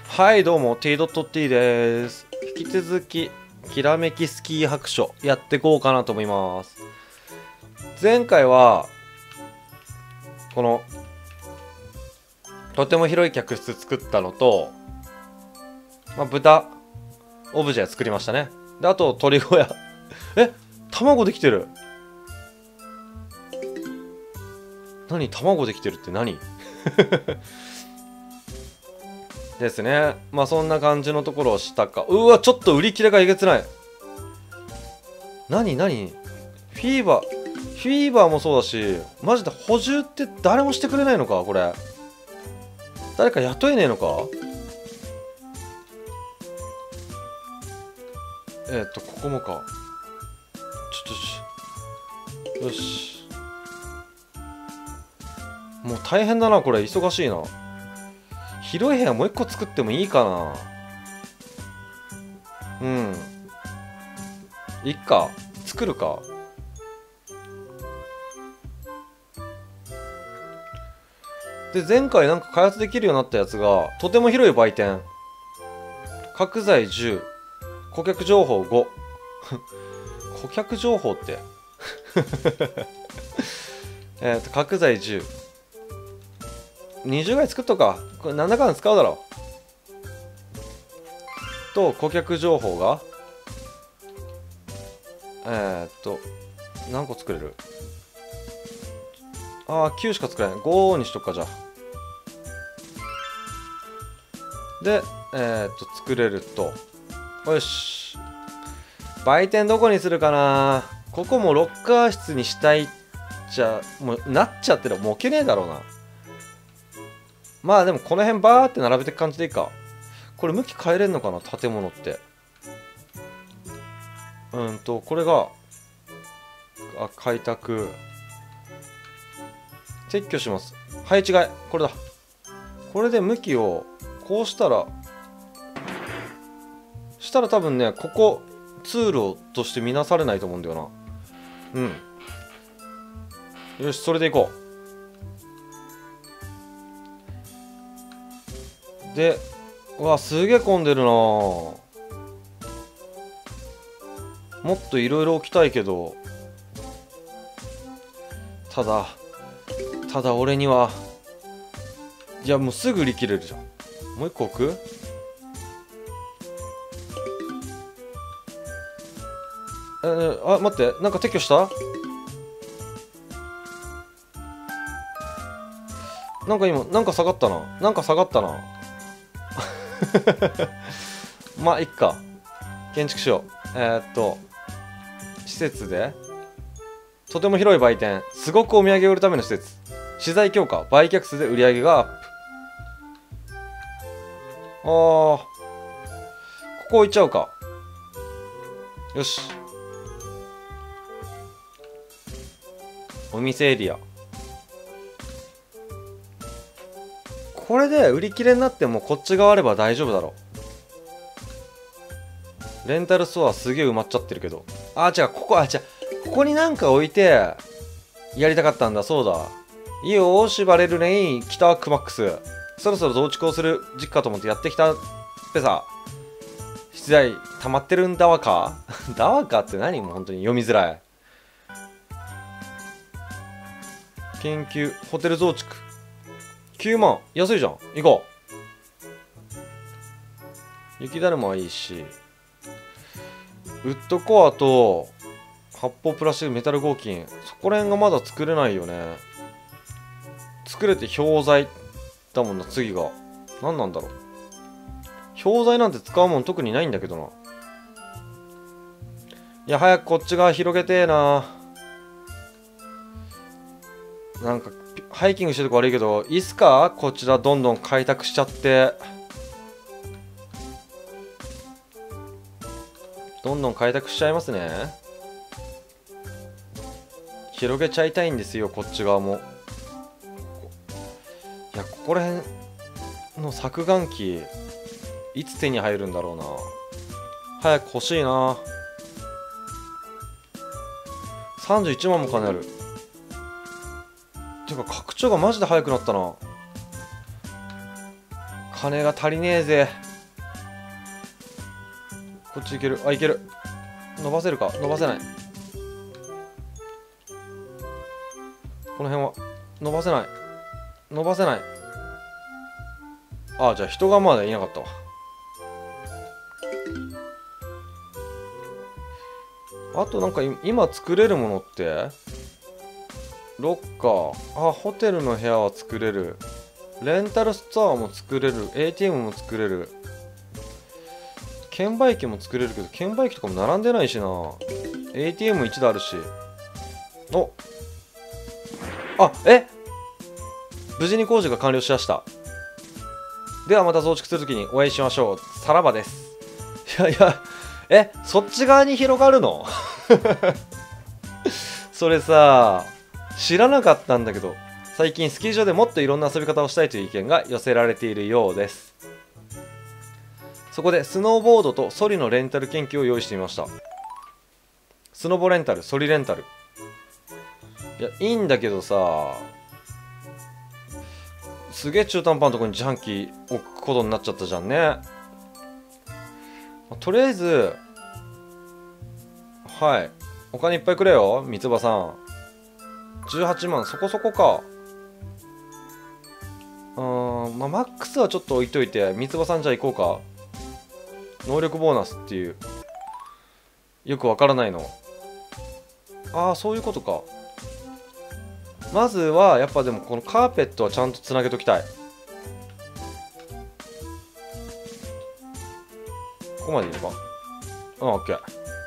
はいどうも T.T です。引き続ききらめきスキー白書やっていこうかなと思います。前回はこのとても広い客室作ったのと、豚オブジェ作りましたね。であと鳥小屋卵できてる。何卵できてるって何ですね。そんな感じのところをしたか。うわちょっと売り切れがえげつない。何フィーバーもそうだし、マジで補充って誰もしてくれないのかこれ。誰か雇えねえのか。ここもか。よし。もう大変だなこれ、忙しいな。広い部屋もう一個作ってもいいかな。いっか、作るか。で前回なんか開発できるようになったやつが、とても広い売店、角材10、顧客情報5 顧客情報って角材10、20ぐらい作っとくか。これなんだかんだ使うだろう。と顧客情報が何個作れる。9しか作れない。5にしとくか。じゃあで作れると。よし、売店どこにするかな。ここもロッカー室にしたいっちゃ、もうなっちゃってる。もう置けねえだろうな。でもこの辺バーって並べてく感じでいいか。これ向き変えれんのかな建物って。これが開拓撤去します。配置換え、これだ。これで向きをこうしたら多分ね、ここ通路として見なされないと思うんだよな。よし、それでいこう。で、うわすげえ混んでるな。もっといろいろ置きたいけど、ただ俺には、いやもうすぐ売り切れるじゃん。もう一個置く。待って、なんか撤去した。なんか今なんか下がったな。いっか、建築しよう。施設でとても広い売店、すごくお土産を売るための施設、資材強化、売却数で売り上げがアップ。ここ置いちゃうか。よし、お店エリア。これで売り切れになってもこっち側あれば大丈夫だろう。レンタルストアすげえ埋まっちゃってるけど。違う、ここになんか置いてやりたかったんだ。そうだ、いいよ、縛れるね。北はクマックス、そろそろ増築をする時期かと思ってやってきたってさ。資材溜まってるんだわかだわかって何、もう本当に読みづらい。研究ホテル増築9万、安いじゃん。行こう。雪だるまはいいし、ウッドコアと発泡プラスチック、メタル合金、そこら辺がまだ作れないよね。作れて氷材だもんな。次が何なんだろう。氷材なんて使うもん特にないんだけどな。いや早くこっち側広げてえな。なんかハイキングしてるとこ悪いけど、いいっすか。こちらどんどん開拓しちゃって、どんどん開拓しちゃいますね。広げちゃいたいんですよ、こっち側も。いや、ここら辺の削岩機いつ手に入るんだろうな。早く欲しいな。31万も金ある。てか拡張がマジで速くなったな。 金が足りねえぜ。こっち行ける。あ、行ける。伸ばせるか。伸ばせない。この辺は伸ばせない。伸ばせない。あ、じゃあ人がまだいなかったわ。あとなんか今作れるものってロッカー、あ、ホテルの部屋は作れる。レンタルストアも作れる。 ATM も作れる。券売機も作れるけど、券売機とかも並んでないしな。 ATM1 台あるし。お、あ、無事に工事が完了しました。ではまた増築するときにお会いしましょう。さらばです。いやいや、そっち側に広がるのそれさ、知らなかったんだけど、最近スキー場でもっといろんな遊び方をしたいという意見が寄せられているようです。そこでスノーボードとソリのレンタル研究を用意してみました。スノボレンタル、ソリレンタル。いや、いいんだけどさ、すげえ中途半端なところに自販機置くことになっちゃったじゃんね。とりあえず、はい。お金いっぱいくれよ、三つ葉さん。18万、そこそこか。まあ、マックスはちょっと置いといて、三つ葉さんじゃあ行こうか。能力ボーナスっていう。よくわからないの。ああ、そういうことか。まずは、やっぱでもこのカーペットはちゃんとつなげときたい。ここまでいいのか。うん、オッケ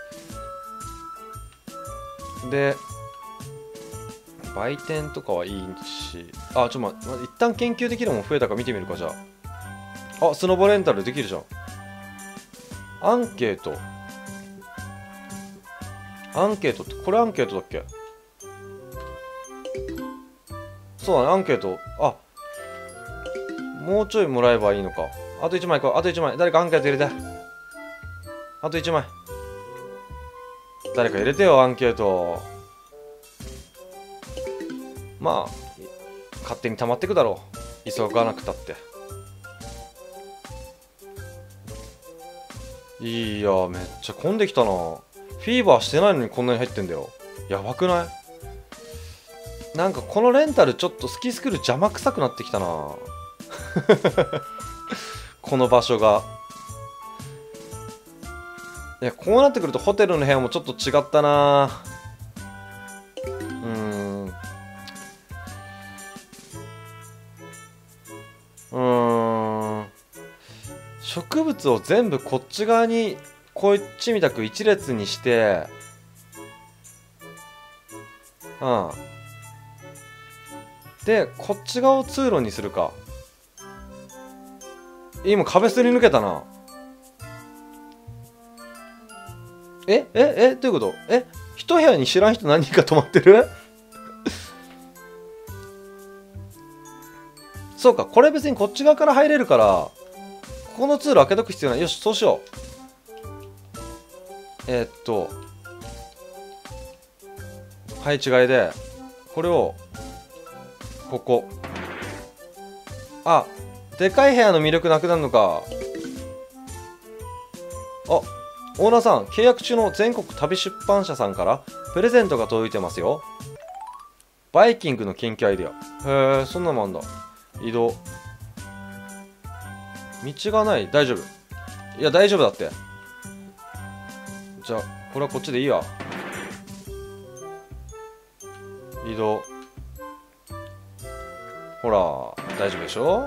ー。で、売店とかはいいし、あ、ちょっと一旦研究できるもん増えたか見てみるか、じゃあ。あ、スノボレンタルできるじゃん。アンケート。アンケートって、これアンケートだっけ？そうだね、アンケート。あ、もうちょいもらえばいいのか。あと1枚か、あと1枚。誰かアンケート入れて。あと1枚。誰か入れてよ、アンケート。まあ、勝手に溜まってくだろう。急がなくたって。いや、めっちゃ混んできたな。フィーバーしてないのにこんなに入ってんだよ。やばくない？なんかこのレンタルちょっとスキースクール邪魔くさくなってきたな。この場所が。いや、こうなってくるとホテルの部屋もちょっと違ったな。植物を全部こっち側にこっちみたく一列にして、でこっち側を通路にするか。今壁すり抜けたな。どういうこと？一部屋に知らん人何人か泊まってる？そうか、これ別にこっち側から入れるから、ここの通路開けとく必要ない。よし、そうしよう。配置替えで、これを、ここ。あ、でかい部屋の魅力なくなるのか。あ、オーナーさん、契約中の全国旅出版社さんからプレゼントが届いてますよ。バイキングの研究アイデア。へえ、そんなのもあんだ。移動。道がない。大丈夫。いや、大丈夫だって。じゃあ、これはこっちでいいわ。移動。ほら、大丈夫でしょ？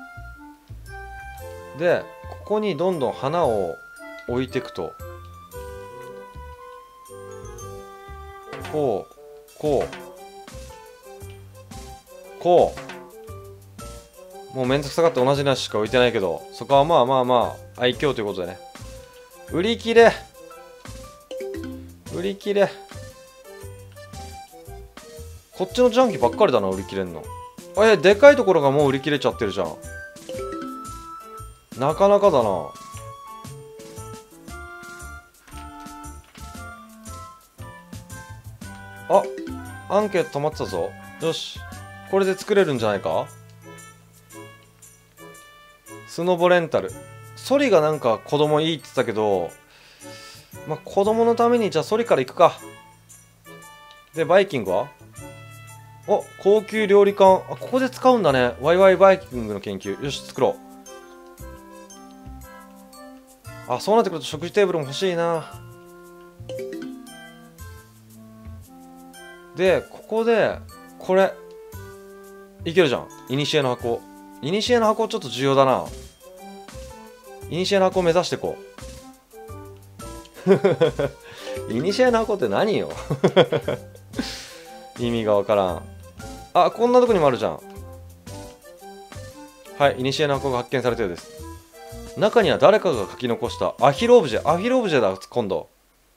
で、ここにどんどん花を置いていくと。こう、こう、こう。もうめんどくさがって同じなししか置いてないけど、そこはまあまあまあ、愛嬌ということでね。売り切れ。売り切れ。こっちのジャンキばっかりだな、売り切れんの。でかいところがもう売り切れちゃってるじゃん。なかなかだな。あ、アンケート溜まってたぞ。よし。これで作れるんじゃないか？ スノボレンタル。ソリがなんか子供いいって言ってたけど、まあ子供のためにじゃあソリから行くか。でバイキングは、お、高級料理館。あ、ここで使うんだね。ワイワイバイキングの研究。よし、作ろう。あ、そうなってくると食事テーブルも欲しいな。でここでこれいけるじゃん。イニシエの箱。イニシエの箱ちょっと重要だな。イニシエの箱を目指していこう。イニシエの箱って何よ。意味がわからん。あ、こんなとこにもあるじゃん。はい、イニシエの箱が発見されたようです。中には誰かが書き残したアヒルオブジェ。アヒルオブジェだ、今度。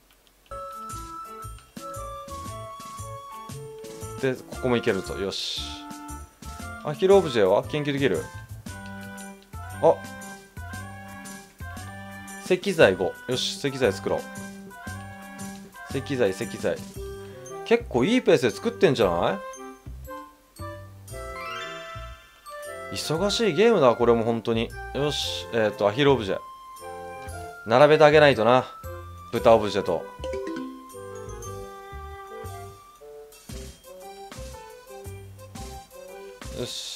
で、ここもいけるぞ。よし。アヒルオブジェは研究できる。あ、石材5。よし、石材作ろう。石材。結構いいペースで作ってんじゃない？忙しいゲームだ、これも本当に。よし、アヒルオブジェ。並べてあげないとな。豚オブジェと。よし。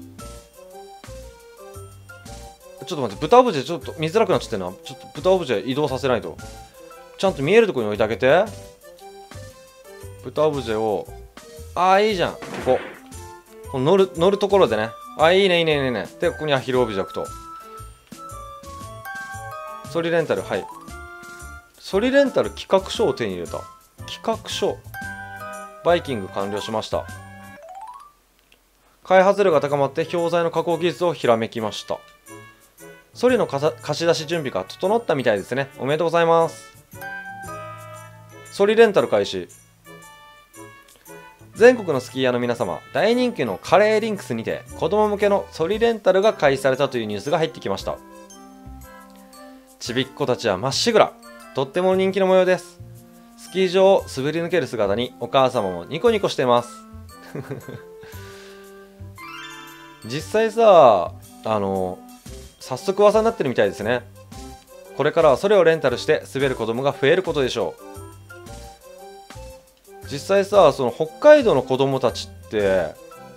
ちょっと待って、豚オブジェちょっと見づらくなっちゃってんな。ちょっと豚オブジェ移動させないと。ちゃんと見えるところに置いてあげて。豚オブジェを。ああ、いいじゃん。ここ乗るところでね。あ、いいね。で、ここにアヒルオブジェ置くと。ソリレンタル、はい。ソリレンタル企画書を手に入れた。企画書。バイキング完了しました。開発量が高まって氷材の加工技術をひらめきました。ソリの貸し出し準備が整ったみたいですね。おめでとうございます。ソリレンタル開始。全国のスキーヤーの皆様、大人気のカレーリンクスにて子供向けのソリレンタルが開始されたというニュースが入ってきました。ちびっ子たちはまっしぐら。とっても人気の模様です。スキー場を滑り抜ける姿にお母様もニコニコしてます。実際さ、早速噂になってるみたいですね。これからはそれをレンタルして滑る子供が増えることでしょう。実際さ、その北海道の子供たちって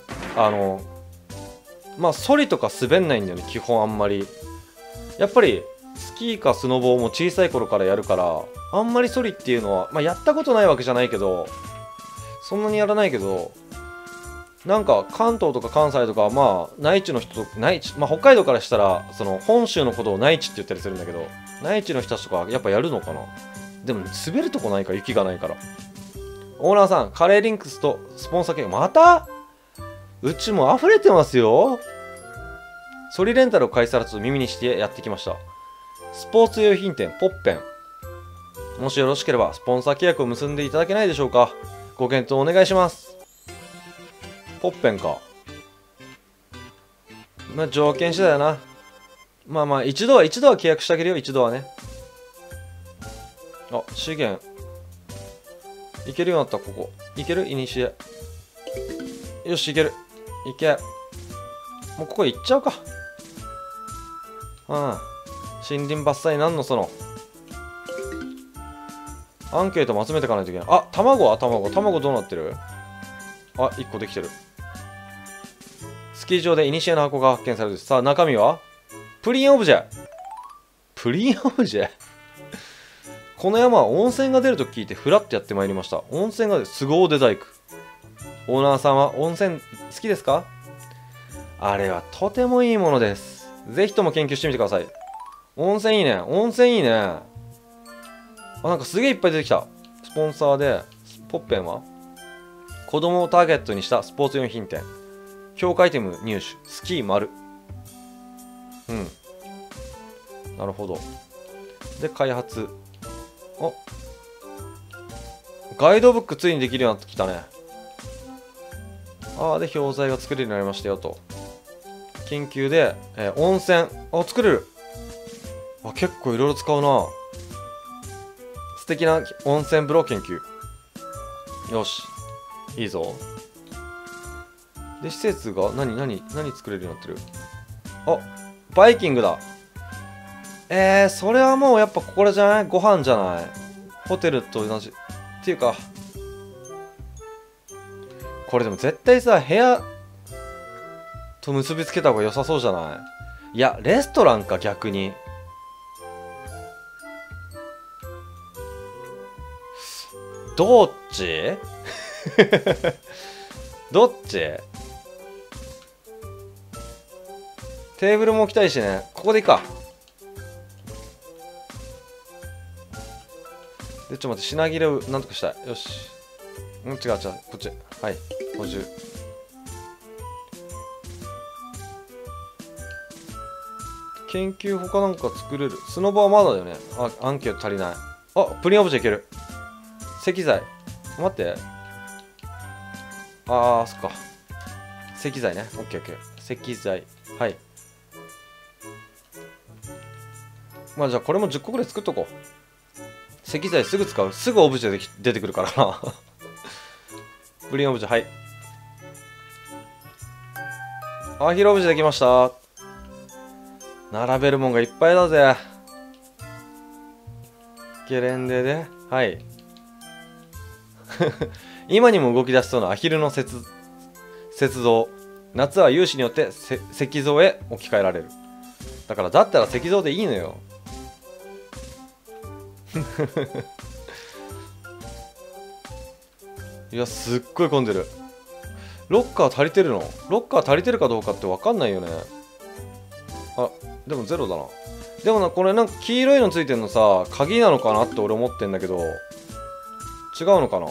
まあソリとか滑んないんだよね、基本あんまり。やっぱりスキーかスノボーも小さい頃からやるから、あんまりソリっていうのは、まあやったことないわけじゃないけど、そんなにやらないけど、なんか関東とか関西とか、まあ内地の人とまあ北海道からしたらその本州のことを内地って言ったりするんだけど、内地の人たちとかやっぱやるのかな。でも滑るとこないか、雪がないから。オーナーさん、カレーリンクスとスポンサー契約また？うちも溢れてますよ。ソリレンタルを開催されたと耳にしてやってきました。スポーツ用品店ポッペン。もしよろしければスポンサー契約を結んでいただけないでしょうか。ご検討お願いします。ポッペンか。まあ条件次第だな。まあまあ一度は契約してあげるよ、一度はね。あ、資源いけるようになった。ここいける？イニシエ。よし、いける。いけ。もうここ行っちゃうか。うん。森林伐採なんのその。アンケートも集めていかないといけない。あ、卵どうなってる？あ、1個できてる。スキー場でイニシエの箱が発見される。さあ、中身はプリンオブジェ。プリンオブジェこの山は温泉が出ると聞いてフラッとやってまいりました。温泉が出る。凄腕大工。オーナーさんは温泉好きですか？あれはとてもいいものです。ぜひとも研究してみてください。温泉いいね。あ、なんかすげえいっぱい出てきた。スポンサーで、ポッペンは子供をターゲットにしたスポーツ用品店。評価アイテム入手。スキー丸。うん。なるほど。で、開発。お、ガイドブックついにできるようになってきたね。ああ、で、氷材が作れるようになりましたよと。研究で、温泉。あ、作れる。あ、結構いろいろ使うな。素敵な温泉風呂研究。よし。いいぞ。で、施設が何作れるようになってる。あ、 バイキングだ。それはもうやっぱこれじゃない？ご飯じゃない？ホテルと同じ。っていうか、これでも絶対さ、部屋と結びつけた方が良さそうじゃない？いや、レストランか、逆に。どっちどっち？テーブルも置きたいしね。ここでいいか。で、ちょっと待って、品切れをなんとかしたい。よし。違う違う。こっち。はい。補充。研究他なんか作れる。スノボはまだだよね。あ、アンケート足りない。あ、プリンオブジェいける。石材。待って。そっか。石材ね。オッケーオッケー。石材。はい。まあじゃあこれも10個ぐらい作っとこう。石材すぐ使う。すぐオブジェで出てくるからな。プリンオブジェ、はい。ヒーローオブジェできました。並べるもんがいっぱいだぜ。ゲレンデで、はい。今にも動き出しそうなアヒルの雪像。夏は有志によって石像へ置き換えられる。だったら石像でいいのよ。いや、すっごい混んでる。ロッカー足りてるの？ロッカー足りてるかどうかって分かんないよね。でもゼロだな。でもな、これなんか黄色いのついてんのさ、鍵なのかなって俺思ってんだけど、違うのかな？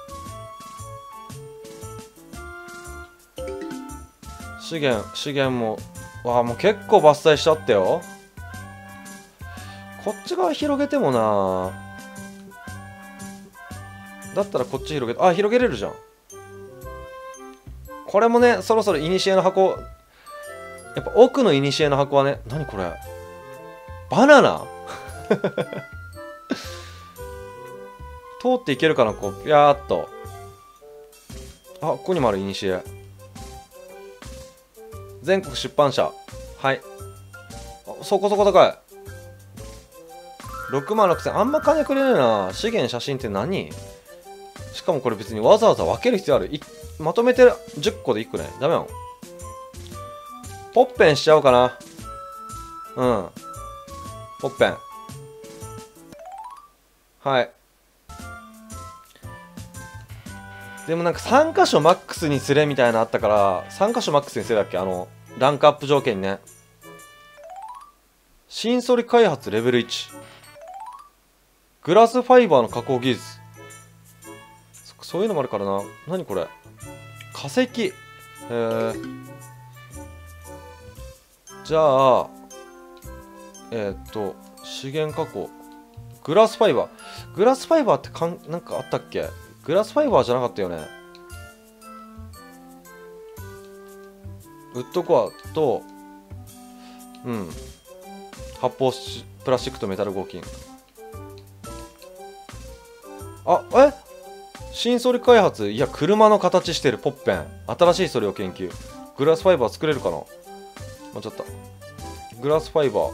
資源も、もう結構伐採しちゃったよ。こっち側広げてもな。だったらこっち広げて、広げれるじゃん。これもね、そろそろ古の箱、やっぱ奥の古の箱はね、何これ？バナナ通っていけるかな、こう、ぴゃーっと。ここにもある古。全国出版社。はい。そこそこ高い。66000。あんま金くれねえな。資源写真って何？しかもこれ別にわざわざ分ける必要ある？まとめて10個で1個ね。ダメなの？ポッペンしちゃおうかな。ポッペン。はい。でもなんか3箇所マックスにすれみたいなのあったから、3箇所マックスにするだっけ？ランクアップ条件にね。新ソリ開発レベル1。グラスファイバーの加工技術。そういうのもあるからな。何これ？化石。じゃあ、資源加工。グラスファイバー。グラスファイバーってなんかあったっけ？グラスファイバーじゃなかったよね。ウッドコアと、発泡プラスチックとメタル合金。新ソリ開発。いや、車の形してるポッペン。新しいソリを研究。グラスファイバー作れるかな？間違った。グラスファイバ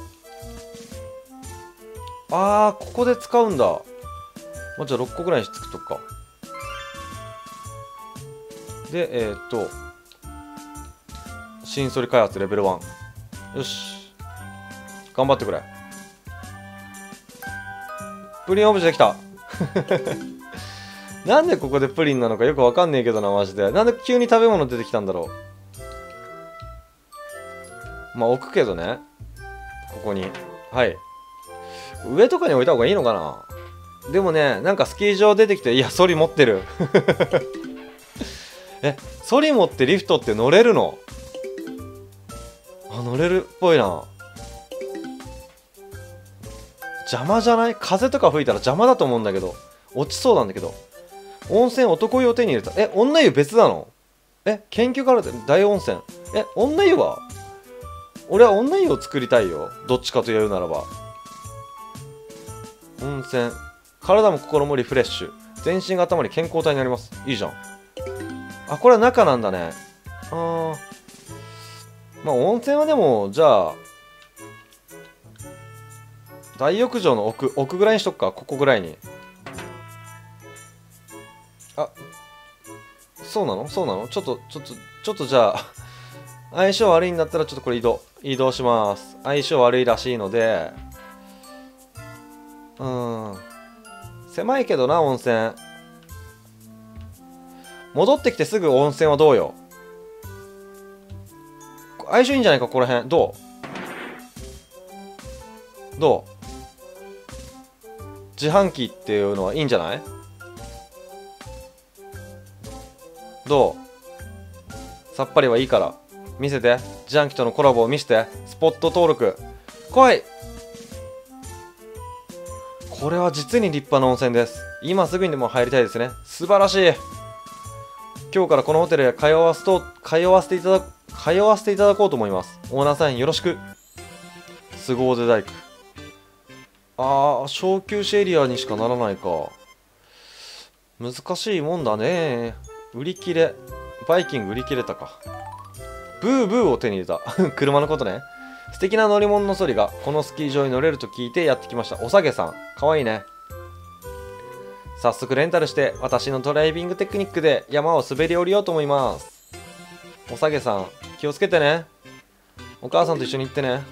ー。ここで使うんだ。じゃあ6個ぐらいに作っとくか。で、新ソリ開発レベル1。よし。頑張ってくれ。プリンオブジェできた。なんでここでプリンなのかよくわかんねえけどな、マジで。なんで急に食べ物出てきたんだろう。置くけどね。ここに。はい。上とかに置いた方がいいのかな。でもね、なんかスキー場出てきて、いや、ソリ持ってる。ソリ持ってリフトって乗れるの？乗れるっぽいな。邪魔じゃない？風とか吹いたら邪魔だと思うんだけど。落ちそうなんだけど。温泉男湯を手に入れた。女湯別なの？研究から大温泉。女湯は？俺は女湯を作りたいよ。どっちかというならば。温泉。体も心もリフレッシュ。全身が頭に健康体になります。いいじゃん。これは中なんだね。温泉はでも、じゃあ、 大浴場の奥ぐらいにしとくか。ここぐらいに。あ、そうなの？ちょっとじゃあ相性悪いんだったらちょっとこれ移動します。相性悪いらしいので、狭いけどな、温泉。戻ってきてすぐ温泉はどうよ。相性いいんじゃないか、ここら辺。どう自販機っていうのはいいんじゃない？さっぱりはいいから。見せて。自販機とのコラボを見せて。スポット登録。来い！これは実に立派な温泉です。今すぐにでも入りたいですね。素晴らしい。今日からこのホテルへ通わせていただこうと思います。オーナーさんよろしく。凄腕大工。小休止エリアにしかならないか。難しいもんだね。売り切れ。バイキング売り切れたか。ブーブーを手に入れた。車のことね。素敵な乗り物のソリがこのスキー場に乗れると聞いてやってきました。おさげさん。かわいいね。早速レンタルして私のドライビングテクニックで山を滑り降りようと思います。おさげさん、気をつけてね。お母さんと一緒に行ってね。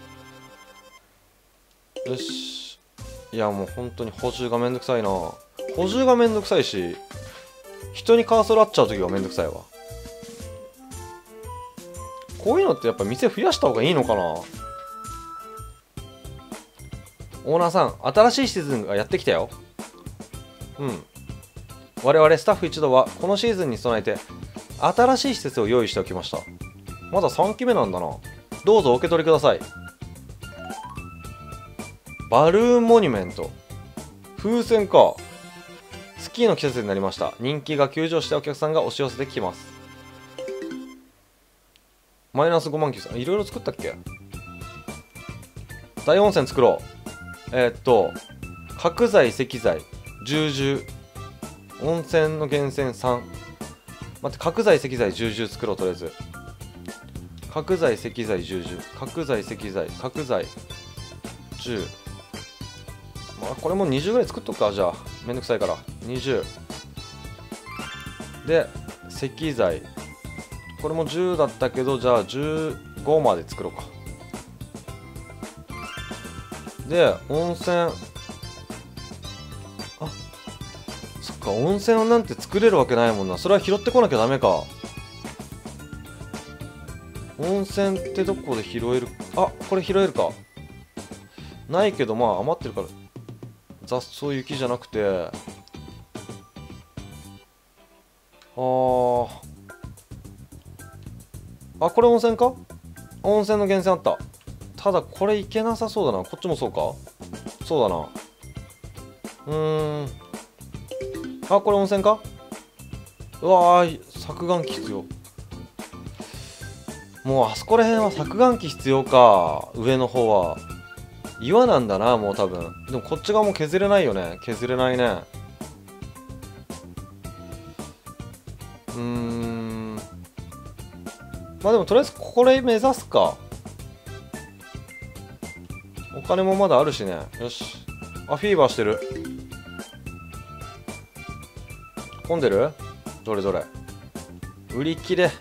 よし。いやもう本当に補充がめんどくさいな。補充がめんどくさいし、人にカーソル合っちゃう時がめんどくさいわ。こういうのってやっぱ店増やした方がいいのかな。オーナーさん、新しいシーズンがやってきたよ。我々スタッフ一同はこのシーズンに備えて新しい施設を用意しておきました。まだ3期目なんだな。どうぞお受け取りください。バルーンモニュメント。風船か。スキーの季節になりました。人気が急上してお客さんが押し寄せてきます。マイナス5万9千。いろいろ作ったっけ？大温泉作ろう。角材、石材、重々。温泉の源泉3。待って、角材、石材、重々作ろう、とりあえず。角材、石材、重々。角材、石材、角材、10。まあ、これも20ぐらい作っとくか、じゃあ。めんどくさいから。20。で、石材。これも10だったけど、じゃあ15まで作ろうか。で、温泉。そっか、温泉なんて作れるわけないもんな。それは拾ってこなきゃダメか。温泉ってどこで拾える？これ拾えるか。ないけど、まあ余ってるから。雑草雪じゃなくて。これ温泉か？温泉の源泉あった。ただこれいけなさそうだな。こっちもそうか？そうだな。これ温泉か？うわー、削岩機必要。もうあそこら辺は削岩機必要か。上の方は岩なんだな、もう多分。でもこっち側も削れないよね。削れないね。まあでもとりあえずこれ目指すか。お金もまだあるしね。よし。フィーバーしてる。混んでる？どれどれ。売り切れ。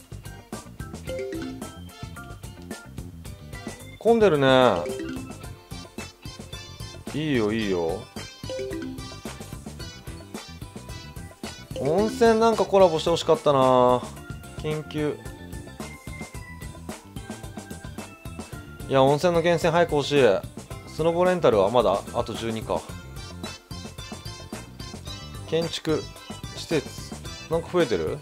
混んでるね。いいよいいよ。温泉なんかコラボしてほしかったな。緊急。いや、温泉の源泉早く欲しい。スノボレンタルはまだあと12か。建築施設なんか増えてる？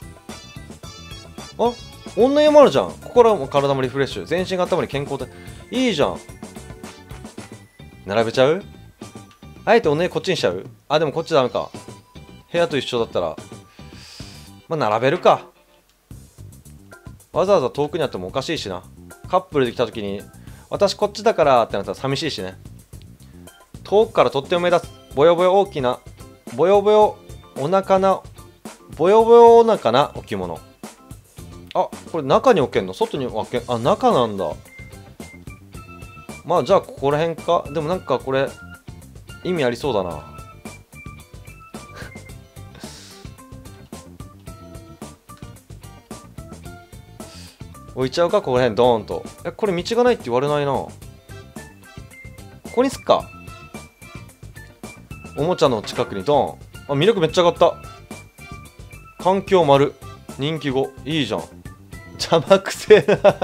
女湯もあるじゃん。心も体もリフレッシュ。全身が頭に健康でいいじゃん。並べちゃう？あえて女湯こっちにしちゃう？でもこっちダメか。部屋と一緒だったらまあ並べるか。わざわざ遠くにあってもおかしいしな。カップルで来た時に私こっちだからってなったら寂しいしね。遠くからとっても目立つぼよぼよ大きなぼよぼよお腹なぼよぼよお腹な置物。これ中に置けんの？外に置けん？中なんだ。 まあじゃあここら辺か。でもなんかこれ意味ありそうだな。置いちゃうか、ここら辺ドーンと。これ道がないって言われないな。ここにすっか。おもちゃの近くにドーン。あ、魅力めっちゃ上がった。環境丸。人気5。いいじゃん。邪魔くせえな。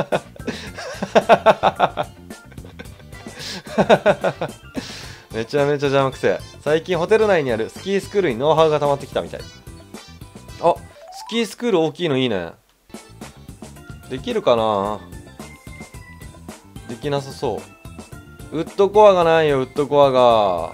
めちゃめちゃ邪魔くせえ。最近ホテル内にあるスキースクールにノウハウが溜まってきたみたい。あ、スキースクール大きいのいいね。できるかな。できなさそう。ウッドコアがないよ、ウッドコアが。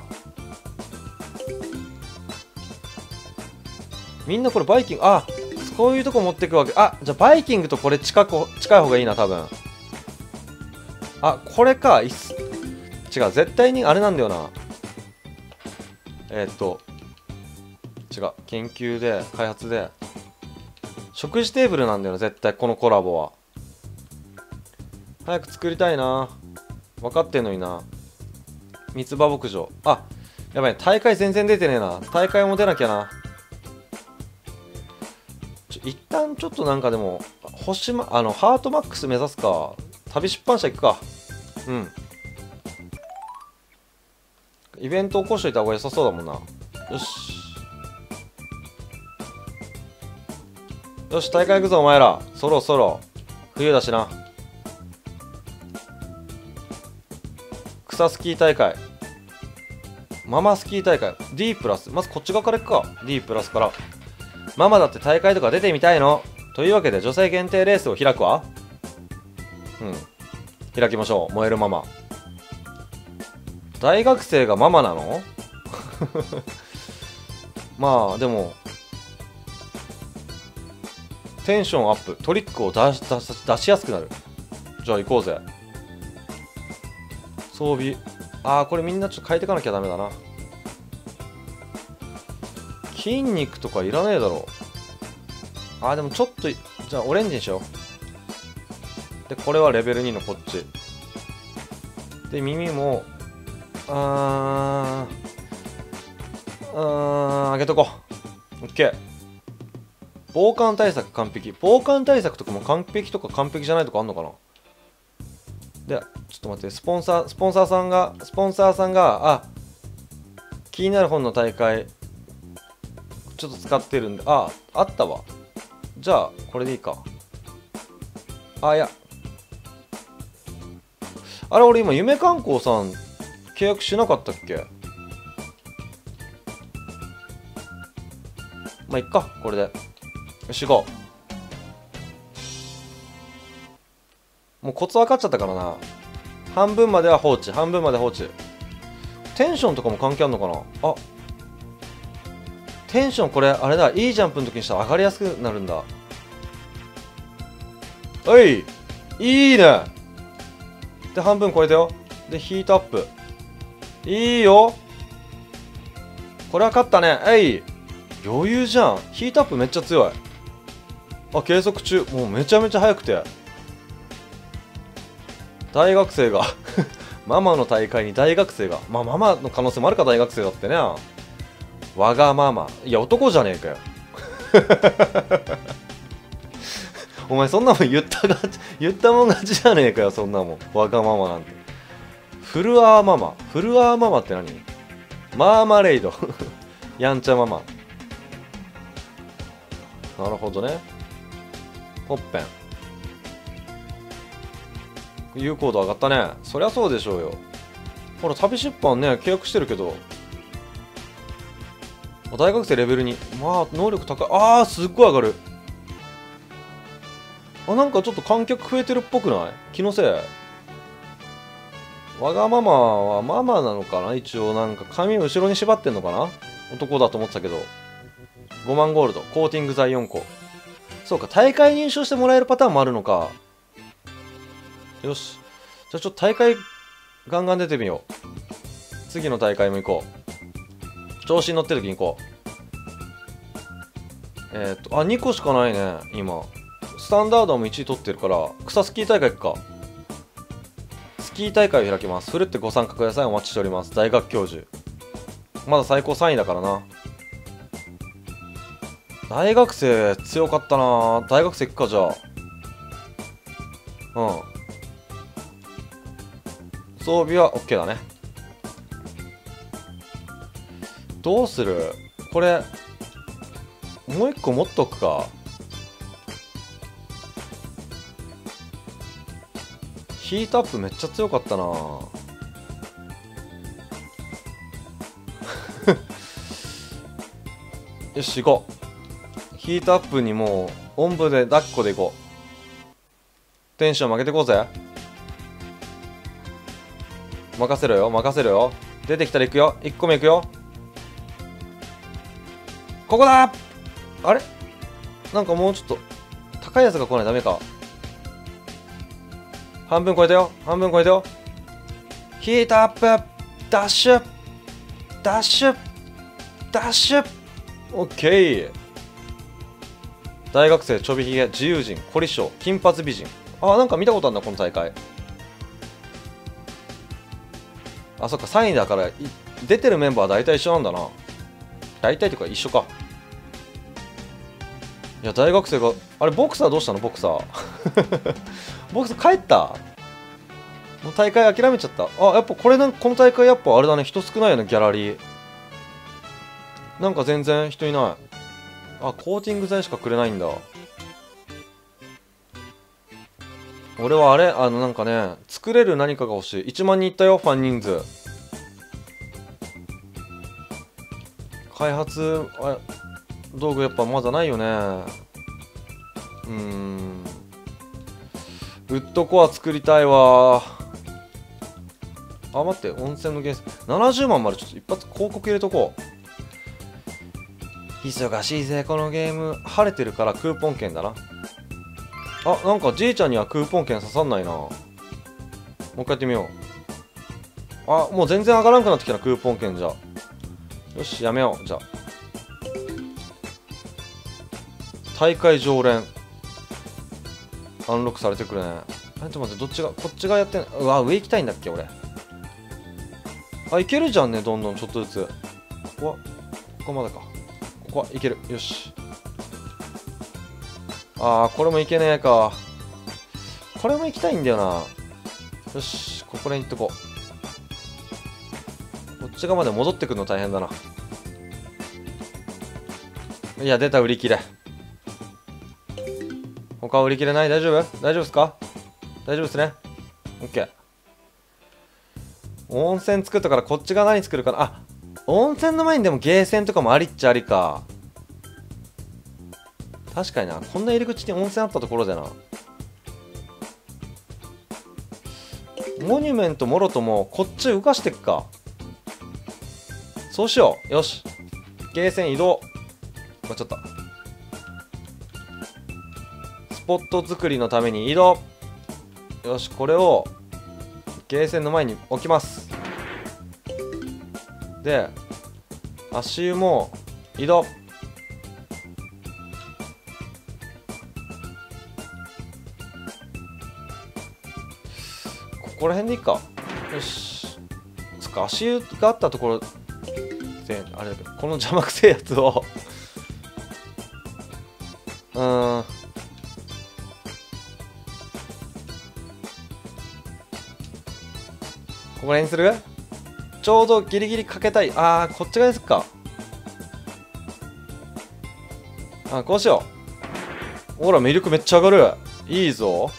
みんなこれバイキング、あ、こういうとこ持ってくわけ。あ、じゃあバイキングとこれ近い方がいいな、多分。あ、これか。違う、絶対にあれなんだよな。違う、研究で、開発で。食事テーブルなんだよな、絶対、このコラボは。早く作りたいな。分かってんのにな。三つ葉牧場。あ、やばい、大会全然出てねえな。大会も出なきゃな。一旦ちょっとなんかでも、ハートマックス目指すか。旅出版社行くか。うん。イベント起こしといた方が良さそうだもんな。よし。よし、大会行くぞ、お前ら。そろそろ。冬だしな。草スキー大会。ママスキー大会。D プラス。まずこっち側から行くか。D プラスから。ママだって大会とか出てみたいの。というわけで、女性限定レースを開くわ。うん。開きましょう。燃えるママ。大学生がママなの？まあ、でも、テンションアップ。トリックを出しやすくなる。じゃあ行こうぜ。装備。ああ、これみんなちょっと変えていかなきゃダメだな。筋肉とかいらねえだろう。ああ、でもちょっと、じゃあオレンジにしよう。で、これはレベル2のこっち。で、耳も、あげとこう。オッケー。防寒対策完璧。防寒対策とかも完璧とか完璧じゃないとかあんのかな。で、ちょっと待って、スポンサーさんが、あ、気になる本の大会、ちょっと使ってるんで、あったわ。じゃあ、これでいいか。あ、いや。あれ、俺今、夢観光さん、契約しなかったっけ？まあ、いっか、これで。よし、行こう。もうコツ分かっちゃったからな。半分までは放置、半分まで放置。テンションとかも関係あんのかなあ。テンションこれ、あれだ。いいジャンプの時にしたら上がりやすくなるんだ。おい！いいね！で、半分超えたよ。で、ヒートアップ。いいよ！これは勝ったね。余裕じゃん。ヒートアップめっちゃ強い。あ、計測中。もうめちゃめちゃ速くて。大学生がママの大会に大学生が。まあ、ママの可能性もあるか、大学生だってね。わがまま。いや、男じゃねえかよ。お前、そんなもん言ったもん勝ちじゃねえかよ、そんなもん。わがままなんて。フルアーママ。フルアーママって何？マーマレイド。やんちゃママ。なるほどね。ほっぺん。有効度上がったね。そりゃそうでしょうよ。ほら、旅出版ね、契約してるけど。大学生レベル2。まあ、能力高い。ああ、すっごい上がる。あ、なんかちょっと観客増えてるっぽくない？気のせい。わがままはママなのかな一応なんか髪を後ろに縛ってんのかな。男だと思ってたけど。5万ゴールド。コーティング剤4個。そうか、大会認証してもらえるパターンもあるのか。よし。じゃあちょっと大会ガンガン出てみよう。次の大会も行こう。調子に乗ってる時に行こう。あ、2個しかないね、今。スタンダードも1位取ってるから、草スキー大会行くか。スキー大会を開きます。ふるってご参加ください。お待ちしております。大学教授。まだ最高3位だからな。大学生強かったな。大学生行くか、じゃあ。うん。装備は OK だね。どうする？これ、もう一個持っとくか。ヒートアップめっちゃ強かったな。よし、行こう。ヒートアップにもう、おんぶで抱っこで行こう。テンション上げてこうぜ。任せろよ、任せろよ。出てきたら行くよ。1個目行くよ。ここだ。あれなんかもうちょっと、高いやつが来ないとダメか。半分超えたよ。半分超えたよ。ヒートアップ。ダッシュ。ダッシュ。ダッシュ。オッケー。大学生、ちょびひげ、自由人、凝り性、金髪美人。あ、なんか見たことあるな、この大会。あ、そっか、3位だから、出てるメンバーは大体一緒なんだな。大体というか一緒か。いや、大学生が、あれ、ボクサーどうしたの？ボクサー。ボクサー帰った？もう大会諦めちゃった。あ、やっぱこれこの大会やっぱあれだね、人少ないよね、ギャラリー。なんか全然人いない。あ、コーティング剤しかくれないんだ。俺はあれなんかね、作れる何かが欲しい。1万人いったよ、ファン人数。開発、道具やっぱまだないよね。ウッドコア作りたいわ。あ、待って、温泉の源泉。70万までちょっと一発広告入れとこう。忙しいぜ、このゲーム。晴れてるからクーポン券だな。あ、なんかじいちゃんにはクーポン券刺さんないな。もう一回やってみよう。あ、もう全然上がらんくなってきたな、クーポン券じゃ。よし、やめよう、じゃあ。大会常連。アンロックされてくるね。ちょっと待って、どっちが、こっちがやってんの？うわ、上行きたいんだっけ、俺。あ、いけるじゃんね、どんどんちょっとずつ。ここは、ここまでか。ここはいける。よし。あー、これもいけねえか。これも行きたいんだよな。よし、ここら辺行っとこう。こっち側まで戻ってくるの大変だな。いや、出た、売り切れ。他売り切れない？大丈夫？大丈夫ですか？大丈夫ですね。オッケー。温泉作ったからこっち側何作るかな。あ、温泉の前にでもゲーセンとかもありっちゃありか。確かにな。こんな入り口に温泉あったところでな。モニュメントもろともこっち浮かしてっか。そうしよう。よし。ゲーセン移動。間違った。スポット作りのために移動。よし、これをゲーセンの前に置きます。で、足湯も移動。ここら辺でいいか。よし。そっか、足湯があったところで、あれだけど、この邪魔くせえやつをここら辺にする？ちょうどギリギリかけたい。あー、こっち側にすっか。あ、こうしよう。ほら、魅力めっちゃ上がる。いいぞ。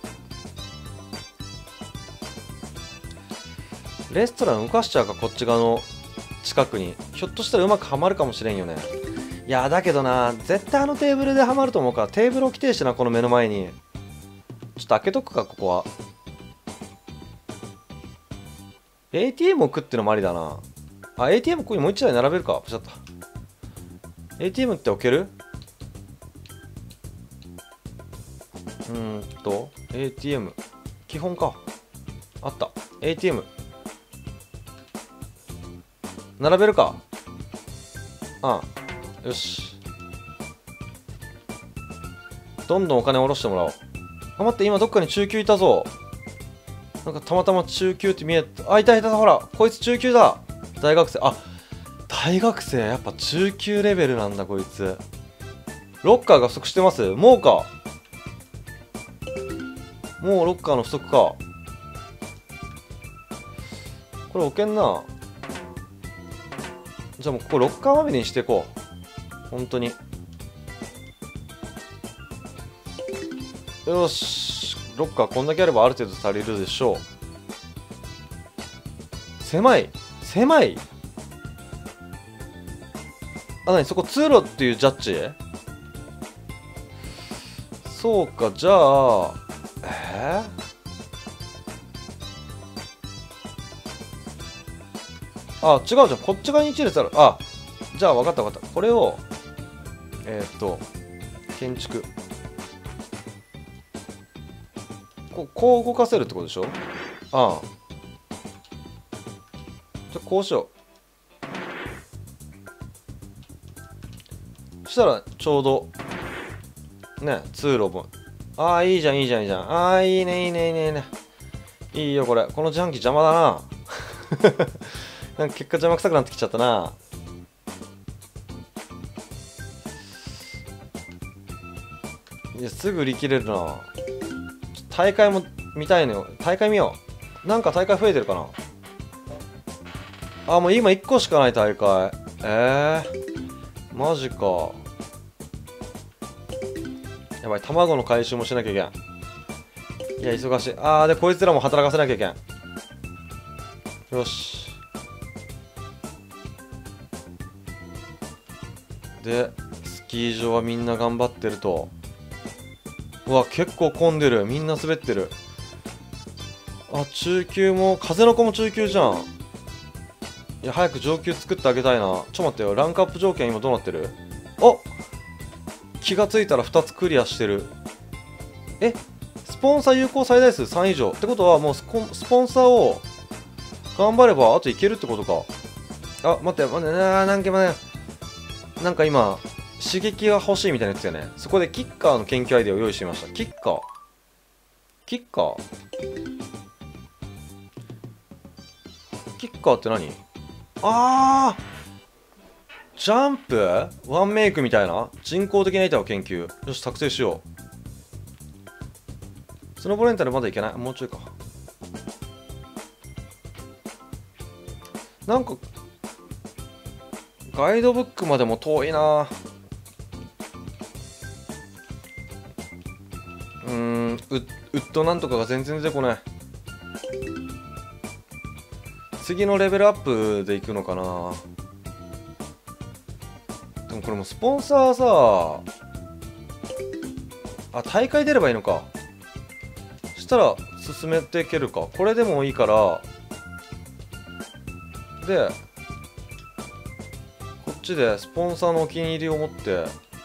レストラン浮かしちゃうか、こっち側の近くに。ひょっとしたらうまくはまるかもしれんよね。いやだけどな、絶対あのテーブルではまると思うから、テーブル置きてえしな、この目の前に。ちょっと開けとくか、ここは。ATM 置くってのもありだな。あ、ATM ここにもう一台並べるか。ポチャった。ATM って置ける？ATM。基本か。あった。ATM。並べるか。ああ。よし。どんどんお金下ろしてもらおう。あ、待って、今どっかに中級いたぞ。 なんかたまたま中級って見えた。あ、いたいた、ほらこいつ中級だ。大学生。あ、大学生。やっぱ中級レベルなんだこいつ。ロッカーが不足してます。もうか。もうロッカーの不足か。これ置けんな。じゃあもうここロッカーまみれにしていこう。本当に。よし。ロッカーこんだけあればある程度足りるでしょう。狭い。狭い。あ、なにそこ通路っていうジャッジ？そうか、じゃあ、あ、違うじゃん。こっち側に1列ある。あ、じゃあ分かった分かった。これを、建築。こう動かせるってことでしょ？ああ。じゃあこうしよう。そしたらちょうど、ね、通路も。ああ、いいじゃん、いいじゃん、いいじゃん。ああ、いいね、いいね、いいね、いいね。いいよ、これ。この自販機邪魔だな。なんか結果邪魔くさくなってきちゃったな。いや、すぐ売り切れるな。大会も見たいのよ。大会見よう。なんか大会増えてるかな。あ、もう今1個しかない大会。マジか。やばい、卵の回収もしなきゃいけん。いや、忙しい。あー、で、こいつらも働かせなきゃいけん。よし。で、スキー場はみんな頑張ってると。うわ、結構混んでる。みんな滑ってる。あ、中級も、風の子も中級じゃん。いや、早く上級作ってあげたいな。ちょっと待ってよ。ランクアップ条件今どうなってる？お、気がついたら2つクリアしてる。え、スポンサー有効最大数3以上。ってことはもうスポンサーを頑張ればあといけるってことか。あ、待って、待って、なんか今、刺激が欲しいみたいなやつよね。そこでキッカーの研究アイデアを用意してみました。キッカー。キッカーキッカーって何？あー、ジャンプワンメイクみたいな人工的な板を研究。よし、作成しよう。スノボレンタルまだいけない。もうちょいか。なんか、ガイドブックまでも遠いな。ウッドなんとかが全然出てこない。次のレベルアップでいくのかな。でもこれもスポンサーさ、あ、大会出ればいいのか。そしたら進めていけるか。これでもいいから、でこっちでスポンサーのお気に入りを持って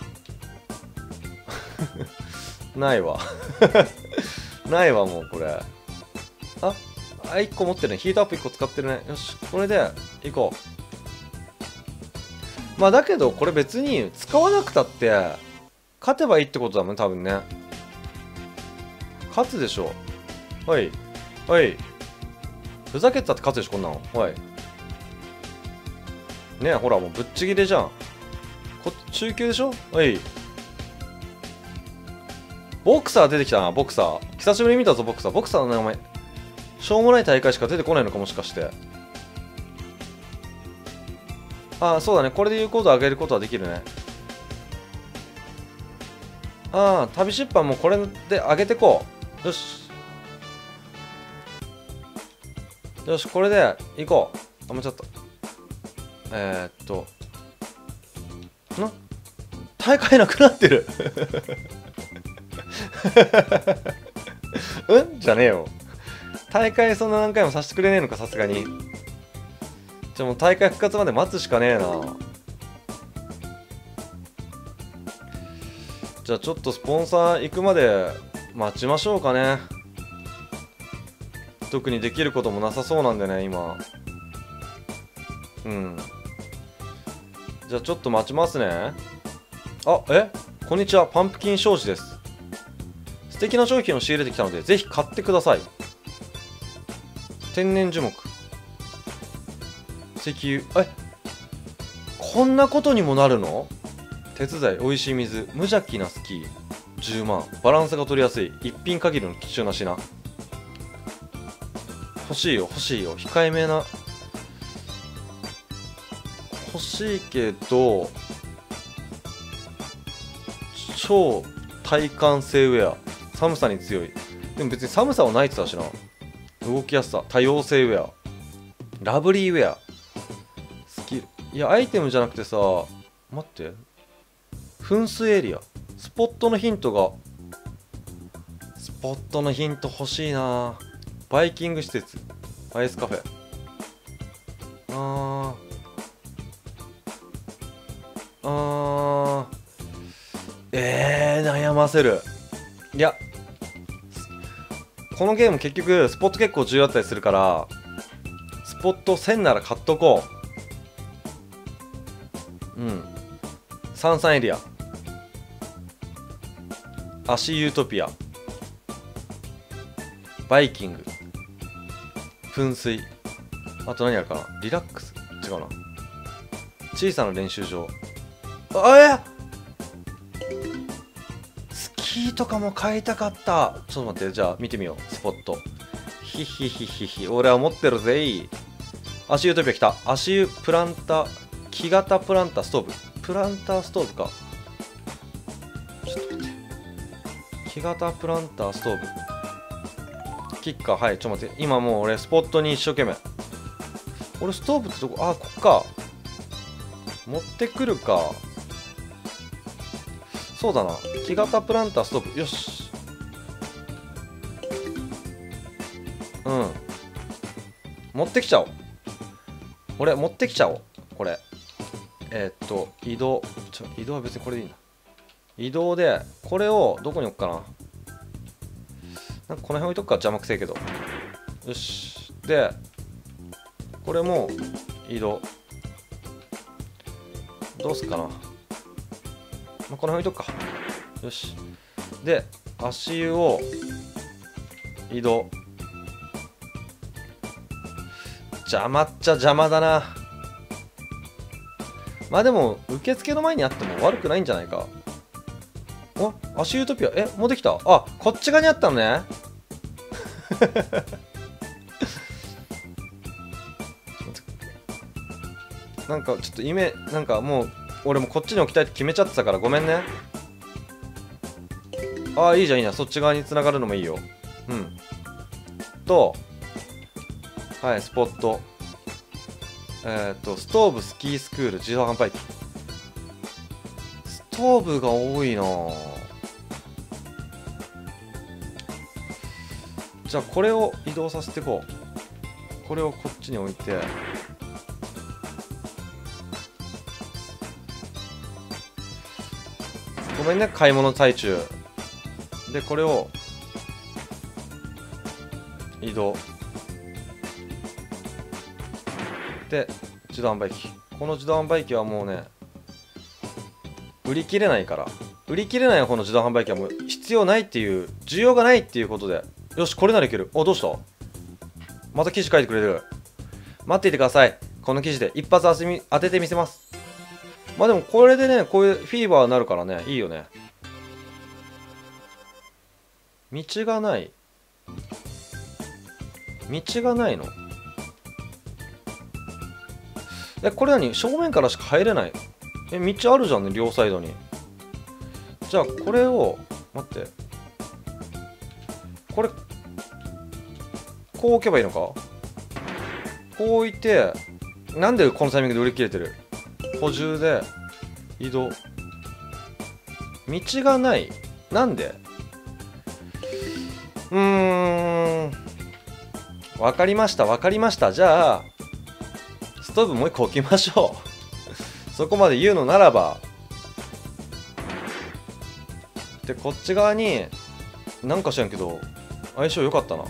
ないわないわ、もうこれ。あ、1個持ってるね。ヒートアップ1個使ってるね。よし、これでいこう。まあだけどこれ別に使わなくたって勝てばいいってことだもんね、多分ね。勝つでしょ。はい。はい。ふざけてたって勝つでしょ、こんなの。はい。ねえ、ほら、もうぶっちぎれじゃん。中級でしょ。はい。ボクサー出てきたな、ボクサー。久しぶりに見たぞ、ボクサー。ボクサーの名前。しょうもない大会しか出てこないのか、もしかして。ああ、そうだね。これで有効度上げることはできるね。ああ、旅出版もこれで上げてこう。よし。よし、これで行こう。あ、もうちょっと。大会なくなってるうんじゃねえよ。大会そんな何回もさせてくれねえのか、さすがに。じゃあもう大会復活まで待つしかねえな。じゃあちょっとスポンサー行くまで待ちましょうかね。特にできることもなさそうなんでね、今。じゃあちょっと待ちますね。あ、こんにちは。パンプキン商事です。素敵な商品を仕入れてきたので、ぜひ買ってください。 天然樹木、石油。こんなことにもなるの？鉄材、美味しい水、無邪気なスキー、10万、バランスが取りやすい、一品限りの貴重な品。欲しいよ欲しいよ、控えめな。欲しいけど、超耐寒性ウェア、寒さに強い。でも別に寒さはないって言ってたしな。動きやすさ、多様性ウェア、ラブリーウェア、スキル。いや、アイテムじゃなくてさ、待って、噴水エリア、スポットのヒント欲しいな。バイキング施設、アイスカフェ。悩ませる。いや、このゲーム結局スポット結構重要だったりするから、スポット1000なら買っとこう。サンサンエリア、アシユートピア、バイキング、噴水、あと何あるかな。リラックス、違うな。小さな練習場。スキーとかも買いたかった。ちょっと待って、じゃあ見てみよう。スポット、ヒヒヒヒヒ、俺は持ってるぜい。アシユートピア来た。アシユプランター、木型プランターストーブ、プランターストーブか。ちょっと待って、木型プランターストーブ、キッカー。はい、ちょっと待って、今もう俺スポットに一生懸命。俺ストーブってどこ？こっか。持ってくるか。そうだな、木型プランターストーブ。よし。持ってきちゃおう。俺持ってきちゃおう。これ移動は別にこれでいいんだ。移動でこれをどこに置くかな。なんかこの辺置いとくか、邪魔くせえけど。よし。でこれも移動どうすっかな。この辺置いとくか。よし。で足湯を移動。邪魔っちゃ邪魔だな。まあでも受付の前にあっても悪くないんじゃないか。足ユートピア、もうできた。こっち側にあったのね。なんかちょっとなんかもう俺もこっちに置きたいって決めちゃってたからごめんね。いいじゃんいいじゃん、そっち側に繋がるのもいいよ。はい、スポット、ストーブ、スキースクール、自動販売機。ストーブが多いな。じゃあこれを移動させていこう。これをこっちに置いて、ごめんね、買い物最中で。これを移動で、自動販売機。この自動販売機はもうね、売り切れないから。売り切れないこの自動販売機はもう必要ないっていう、需要がないっていうことで。よし、これならいける。どうした？また記事書いてくれる。待っていてください。この記事で一発当ててみせます。まあでもこれでね、こういうフィーバーになるからね、いいよね。道がない。道がないの？これ何？正面からしか入れない。道あるじゃんね、両サイドに。じゃあこれを待って、これこう置けばいいのか。こう置いて、なんでこのタイミングで売り切れてる。補充で移動。道がない。なんで？わかりましたわかりました。じゃあストーブもう一個置きましょう。そこまで言うのならば。でこっち側になんか知らんけど相性良かったな。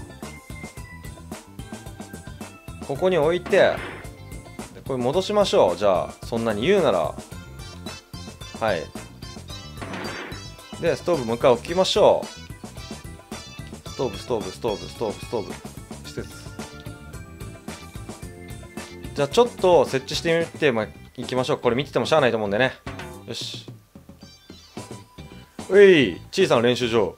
ここに置いて、でこれ戻しましょう。じゃあそんなに言うなら。はい。でストーブもう一回置きましょう。ストーブ施設。 じゃあちょっと設置してみていきましょう。これ見ててもしゃあないと思うんでね。よし。小さな練習場。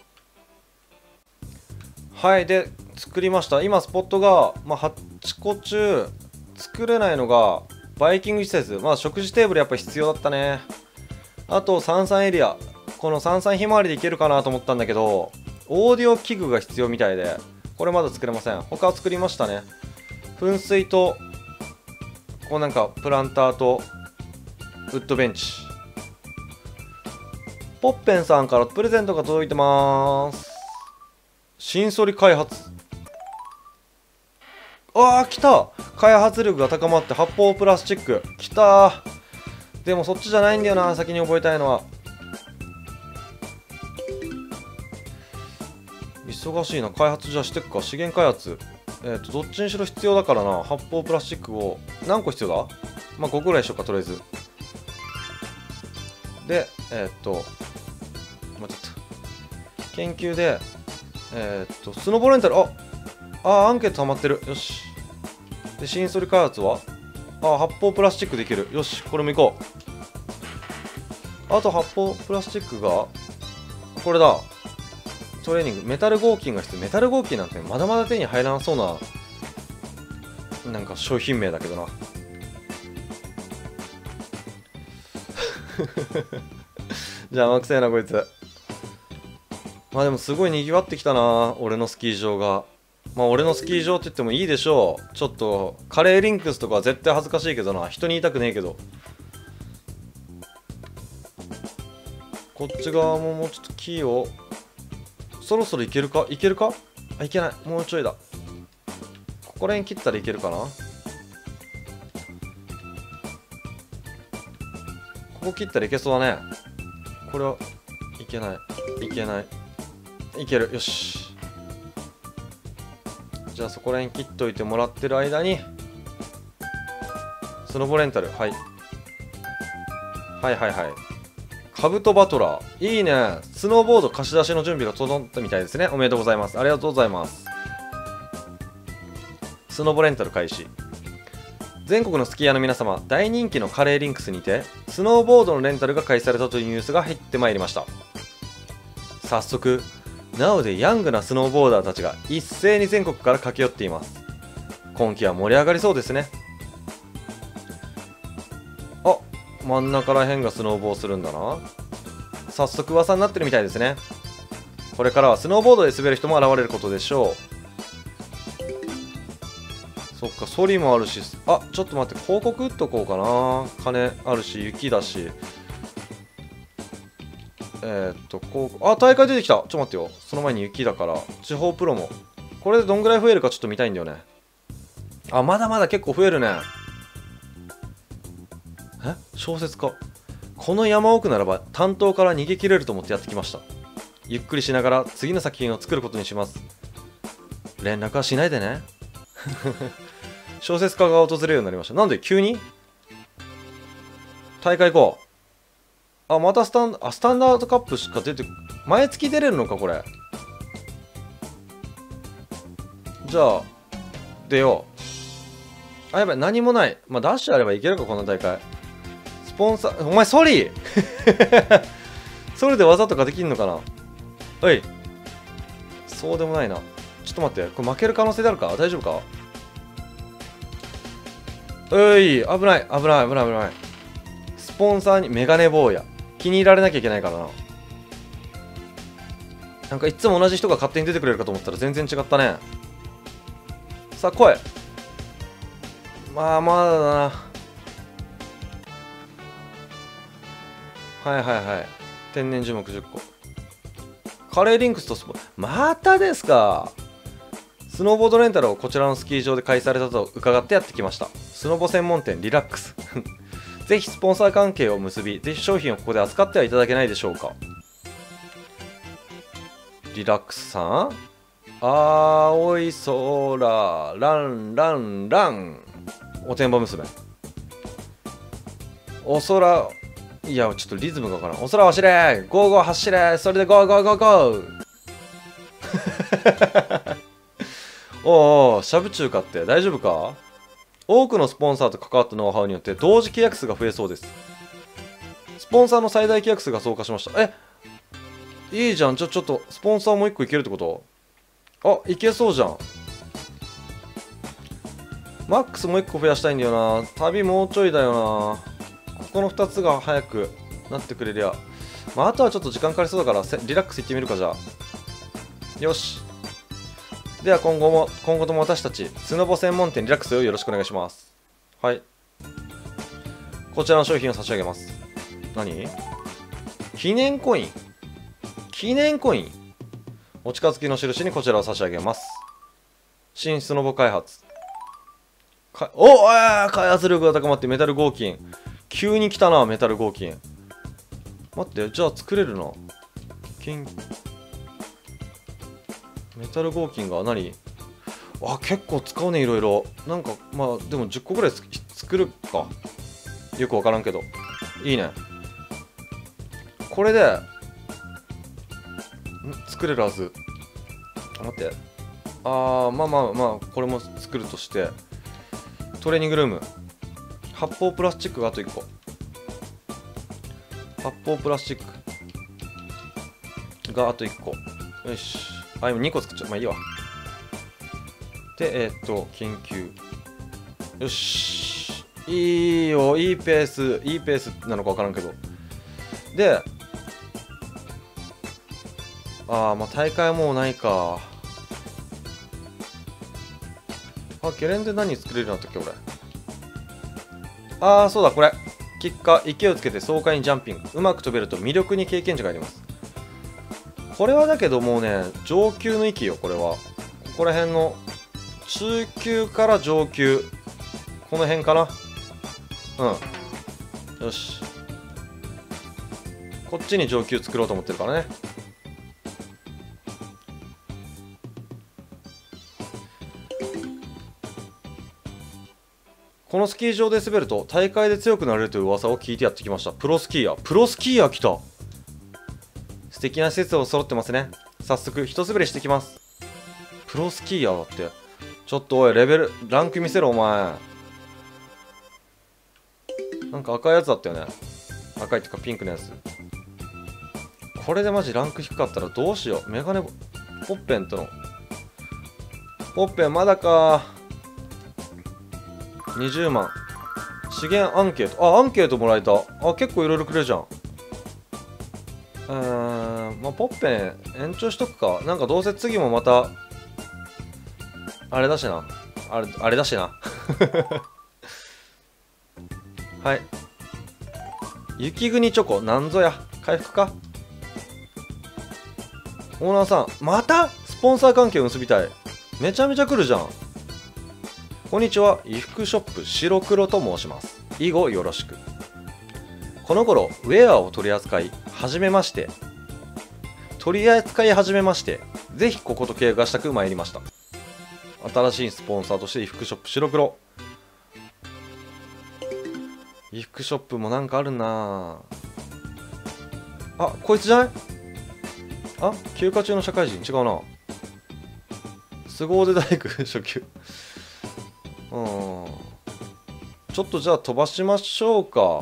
はい、で作りました。今スポットが、8個中作れないのがバイキング施設。食事テーブルやっぱ必要だったね。あと33エリア、この33ひまわりでいけるかなと思ったんだけど、オーディオ器具が必要みたいで、これまだ作れません。他は作りましたね。噴水とこうなんかプランターとウッドベンチ。ポッペンさんからプレゼントが届いてます。新ソリ開発。来た。開発力が高まって発泡プラスチックきた。でもそっちじゃないんだよな。先に覚えたいのは。忙しいな。開発じゃあしてっか。資源開発。どっちにしろ必要だからな。発泡プラスチックを何個必要だ。5個ぐらいしようか、とりあえず。でもうちょっと研究でスノボレンタル。アンケート溜まってる。よし。で新ソリ開発は発泡プラスチックできる。よし、これも行こう。あと発泡プラスチックがこれだ。トレーニングメタル合金が必要。メタル合金なんてまだまだ手に入らなそうななんか商品名だけどな。邪魔くせえなこいつ。でもすごいにぎわってきたな、俺のスキー場が。俺のスキー場って言ってもいいでしょう。ちょっとカレーリンクスとかは絶対恥ずかしいけどな。人に言いたくねえけど。こっち側ももうちょっと木をそろそろいけるか。いけるか。いけない。もうちょいだ。ここら辺切ったらいけるかな。ここ切ったらいけそうだね。これはいけない。いけない。いける。よし。じゃあそこら辺切っといてもらってる間にスノボレンタル。はいはいカブトバトラーいいね。スノーボード貸し出しの準備が整ったみたいですね。おめでとうございます。ありがとうございます。スノボレンタル開始。全国のスキーヤーの皆様、大人気のカレーリンクスにてスノーボードのレンタルが開始されたというニュースが入ってまいりました。早速なおでヤングなスノーボーダーたちが一斉に全国から駆け寄っています。今季は盛り上がりそうですね。真ん中らへんがスノーボーするんだな。早速噂になってるみたいですね。これからはスノーボードで滑る人も現れることでしょう。そっか、ソリもあるし。ちょっと待って、広告打っとこうかな。金あるし雪だし。大会出てきた。ちょっと待ってよ。その前に雪だから地方プロもこれでどんぐらい増えるかちょっと見たいんだよね。まだまだ結構増えるね。小説家。この山奥ならば担当から逃げ切れると思ってやってきました。ゆっくりしながら次の作品を作ることにします。連絡はしないでね。小説家が訪れるようになりました。なんで急に大会行こう。またスタンダードカップしか出て、毎月出れるのかこれ。じゃあ出よう。やばい、何もない。ダッシュあればいけるかこの大会。スポンサー、お前ソリソリで技とかできんのかな。そうでもないな。ちょっと待って、これ負ける可能性であるか。大丈夫か。危ない。スポンサーにメガネ坊や気に入られなきゃいけないからな。なんかいつも同じ人が勝手に出てくれるかと思ったら全然違ったね。さあ来い。まだだな。天然樹木10個。カレーリンクスとまたですか。スノーボードレンタルをこちらのスキー場で開催されたと伺ってやってきました。スノボ専門店リラックス。ぜひスポンサー関係を結び、ぜひ商品をここで扱ってはいただけないでしょうか。リラックスさん、青い空、ランランラン。おてんば娘。お空、いや、ちょっとリズムがわからん。お空を走れ、ゴーゴー走れ、それでゴーゴーゴーゴー。おお、しゃぶ中かって大丈夫か。 多くのスポンサーと関わったノウハウによって同時契約数が増えそうです。スポンサーの最大契約数が増加しました。いいじゃん。ちょっとスポンサーもう一個いけるってこと？あ、いけそうじゃん。マックスもう一個増やしたいんだよな。旅もうちょいだよな。ここの2つが早くなってくれりゃ。まあ、あとはちょっと時間かかりそうだからリラックスいってみるか。じゃあよし。では今後とも私たちスノボ専門店リラックスをよろしくお願いします。はい、こちらの商品を差し上げます。何？記念コイン。お近づきの印にこちらを差し上げます。新スノボ開発。開発力が高まってメタル合金。急に来たな、メタル合金。待って、じゃあ作れるな。メタル合金が何？結構使うね、いろいろ。なんか、まあ、でも10個ぐらい作るか。よくわからんけど。いいね。これで、作れるはず。待って。まあ、これも作るとして。トレーニングルーム。発泡プラスチックがあと1個。発泡プラスチックがあと1個。よし。今2個作っちゃう。まあいいわ。で、研究。よし。いいよ。いいペースなのか分からんけど。で、まあ大会もうないか。ゲレンデ何作れるようになったっけ、俺。そうだ、これ。キッカー、勢いをつけて爽快にジャンピング。うまく飛べると魅力に経験値があります。これはだけどもうね、上級の域よ、これは。ここら辺の、中級から上級。この辺かな。よし。こっちに上級作ろうと思ってるからね。このスキー場で滑ると大会で強くなれるという噂を聞いてやってきました。プロスキーヤー来た。素敵な施設を揃ってますね。早速一滑りしてきます。プロスキーヤーだって。ちょっとおい、ランク見せろお前。なんか赤いやつだったよね。赤いってかピンクのやつ。これでマジランク低かったらどうしよう。メガネポッペンとの。ポッペンまだか。20万。資源アンケート。アンケートもらえた。結構いろいろくれるじゃん。まあ、ポッペン延長しとくか。なんかどうせ次もまた、あれだしな。あれだしな。はい。雪国チョコ、なんぞや。回復か。オーナーさん、またスポンサー関係を結びたい。めちゃめちゃ来るじゃん。こんにちは、衣服ショップ白黒と申します。以後よろしく。この頃、ウェアを取り扱い始めまして、ぜひここと契約がしたく参りました。新しいスポンサーとして衣服ショップ白黒。衣服ショップもなんかあるなぁ。こいつじゃない？休暇中の社会人違うな。凄腕大工初級。ちょっとじゃあ飛ばしましょうか。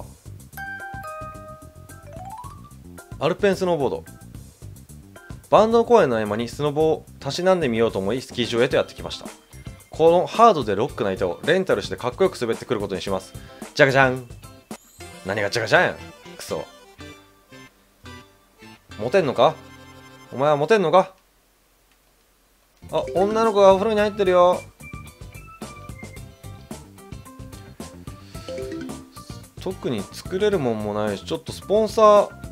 アルペンスノーボード。バンド公演の合間にスノボをたしなんでみようと思いスキー場へとやってきました。このハードでロックな板をレンタルしてかっこよく滑ってくることにします。じゃがじゃん。何がじゃがじゃんやん。くそ。モテんのか？お前はモテんのか？女の子がお風呂に入ってるよ。特に作れるもんもないし、ちょっとスポンサー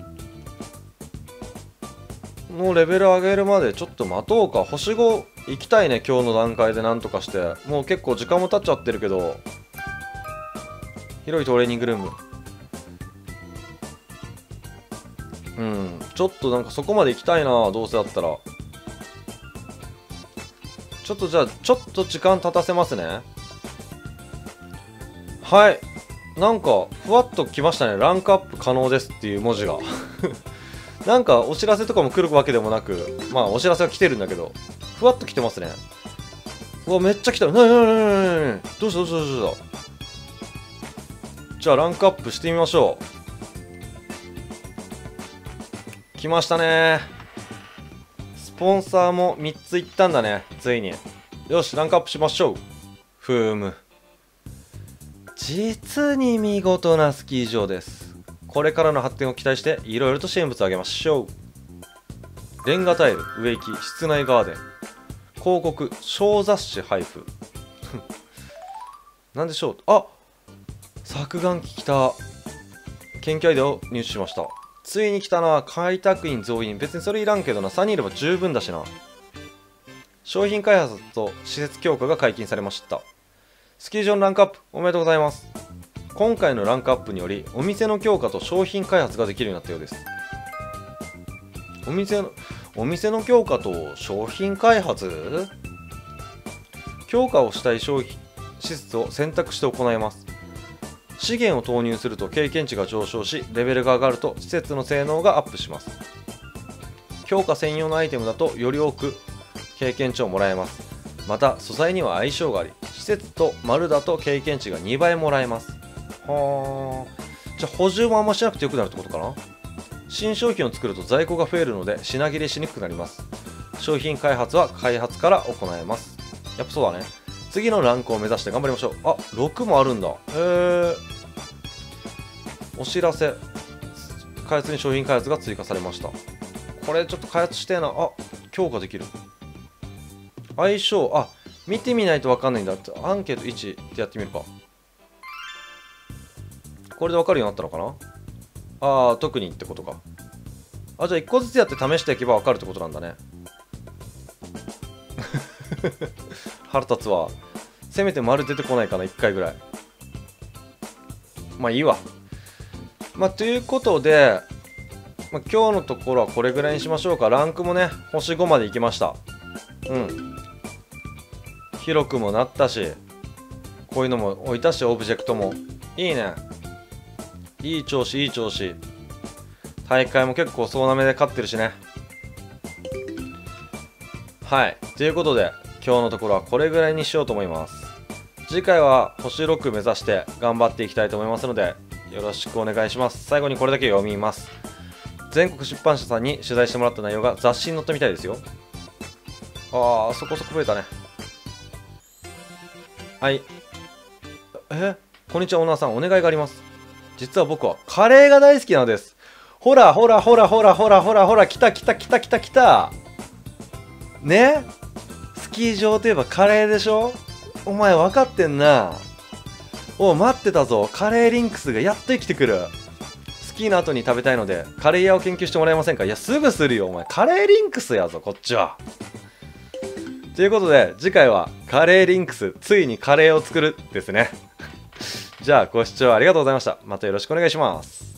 のレベル上げるまでちょっと待とうか。星5行きたいね、今日の段階でなんとかして。もう結構時間も経っちゃってるけど。広いトレーニングルーム。ちょっとなんかそこまで行きたいな、どうせだったら。ちょっとじゃあ、ちょっと時間経たせますね。はい。なんか、ふわっと来ましたね。ランクアップ可能ですっていう文字が。なんか、お知らせとかも来るわけでもなく、まあ、お知らせは来てるんだけど、ふわっと来てますね。 うわ、めっちゃ来た。なになになになに、どうしたどうしたどうしたどうした。じゃあランクアップしてみましょう。来ましたね。スポンサーも3ついったんだね、ついに。よし、ランクアップしましょう。ふーむ。実に見事なスキー場です。これからの発展を期待していろいろと支援物をあげましょう。レンガタイル、植木、室内ガーデン、広告、小雑誌配布。なんでしょう。あ、削岩機来た。研究アイデアを入手しました。ついに来たな。開拓員増員。別にそれいらんけどな。3人いれば十分だしな。商品開発と施設強化が解禁されました。スキー場のランクアップおめでとうございます。今回のランクアップによりお店の強化と商品開発ができるようになったようです。お店の強化と商品開発、強化をしたい商品施設を選択して行います。資源を投入すると経験値が上昇し、レベルが上がると施設の性能がアップします。強化専用のアイテムだとより多く経験値をもらえます。また素材には相性があり、施設と丸だと経験値が2倍もらえます。はあ、じゃあ補充もあんましなくてよくなるってことかな。新商品を作ると在庫が増えるので品切れしにくくなります。商品開発は開発から行えます。やっぱそうだね。次のランクを目指して頑張りましょう。あ、6もあるんだ。へえ。お知らせ。開発に商品開発が追加されました。これちょっと開発してえな。あ、強化できる。相性、あ、見てみないと分かんないんだって。アンケート1ってやってみるか。これで分かるようになったのかな。ああ、特にってことか。あ、じゃあ1個ずつやって試していけば分かるってことなんだね。腹立つわ。せめて丸出てこないかな、1回ぐらい。まあいいわ。まあということで、まあ、今日のところはこれぐらいにしましょうか。ランクもね、星5まで行きました。うん。広くもなったし、こういうのも置いたし、オブジェクトも。いいね。いい調子、いい調子。大会も結構総なめで勝ってるしね。はい。ということで、今日のところはこれぐらいにしようと思います。次回は星6目指して頑張っていきたいと思いますので、よろしくお願いします。最後にこれだけ読みます。全国出版社さんに取材してもらった内容が雑誌に載ったみたいですよ。あー、そこそこ増えたね。はい。こんにちは、オーナーさん。お願いがあります。実は僕はカレーが大好きなのです。ほらほらほらほらほらほらほら、来た来た来た来た来た。ね、スキー場といえばカレーでしょ。お前分かってんな。おう、待ってたぞ。カレーリンクスがやっと生きてくる。スキーの後に食べたいのでカレー屋を研究してもらえませんか。いや、すぐするよ。お前カレーリンクスやぞ、こっちは。ということで次回はカレーリンクス、ついにカレーを作るですね。じゃあご視聴ありがとうございました。またよろしくお願いします。